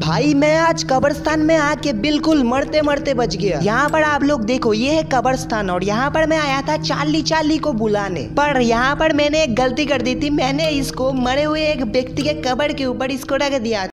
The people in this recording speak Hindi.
भाई मैं आज कब्रिस्तान में आके बिल्कुल मरते मरते बच गया। यहाँ पर आप लोग देखो, ये है कब्रिस्तान और यहाँ पर मैं आया था चार्ली चार्ली को बुलाने, पर यहाँ पर मैंने एक गलती कर दी थी। मैंने इसको मरे हुए एक व्यक्ति के कब्र के ऊपर इसको रख दिया।